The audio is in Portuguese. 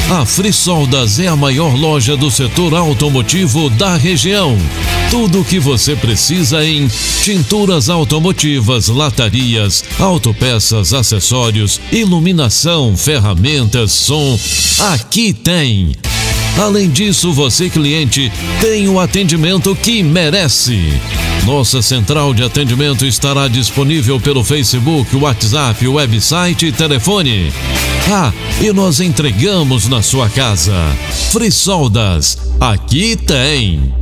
A Frisoldas é a maior loja do setor automotivo da região. Tudo o que você precisa em tinturas automotivas, latarias, autopeças, acessórios, iluminação, ferramentas, som. Aqui tem. Além disso, você cliente tem o atendimento que merece. Nossa central de atendimento estará disponível pelo Facebook, WhatsApp, website e telefone. E nós entregamos na sua casa. Frisoldas, aqui tem.